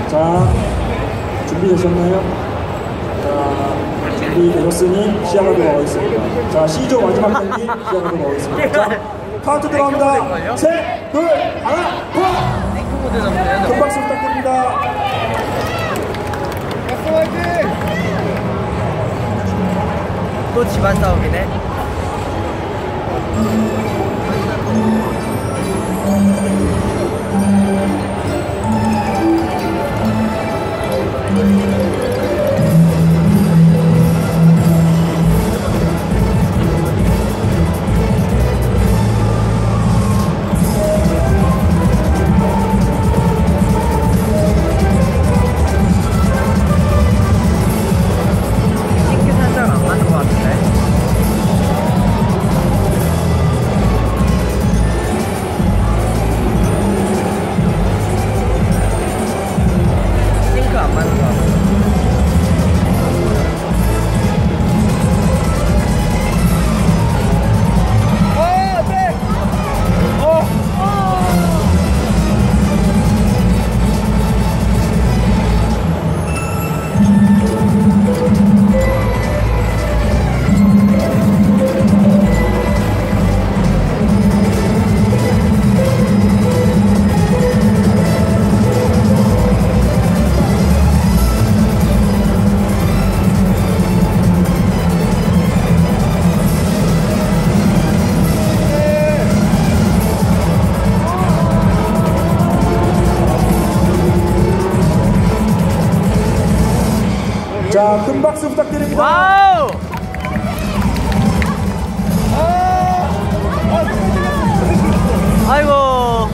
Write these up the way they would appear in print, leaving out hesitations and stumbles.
자, 준비되셨나요? 자, 준비되셨으니 시작하도록 하겠습니다. 자, C조 마지막 경기 시작하도록 하겠습니다. 자, 카운트 들어갑니다. 셋, 둘, 하나, 고! 큰 박수 부탁드립니다. 또 집안 싸움이네. 자, 큰 박수 부탁드립니다. 와우! 아이고.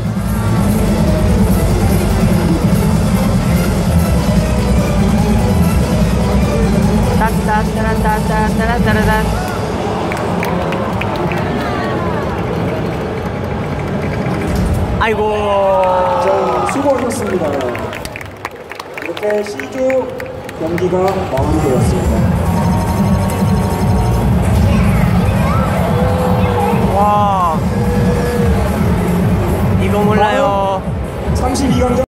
딴딴따란딴딴따란따란. 아이고. 자, 수고하셨습니다. 이렇게 C조 경기가 마무리되었습니다.